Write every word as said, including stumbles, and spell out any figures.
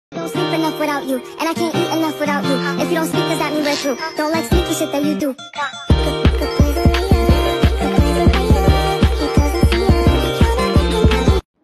Don't sleep enough without you, and I can't eat enough without you. If you don't speak, does that mean we're through? Don't like sneaky shit that you do.